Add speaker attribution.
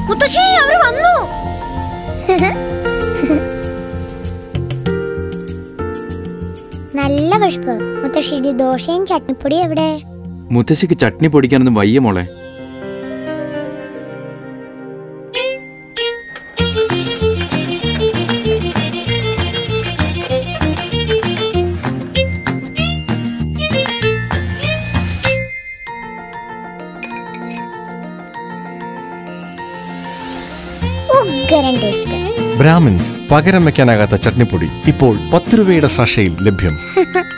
Speaker 1: മുത്തശ്ശി അവര് വന്നു.
Speaker 2: നല്ല വിശപ്പ്. മുത്തശ്ശിയുടെ ദോശയും ചട്നിപ്പൊടി എവിടെ?
Speaker 3: മുത്തശ്ശിക്ക് ചട്നി പൊടിക്കാനൊന്നും വയ്യ മോളെ.
Speaker 4: ബ്രാഹ്മിൻസ് പകരം വെക്കാനാകാത്ത ചട്നിപ്പൊടി ഇപ്പോൾ 10 രൂപയുടെ സാഷയിൽ ലഭ്യം.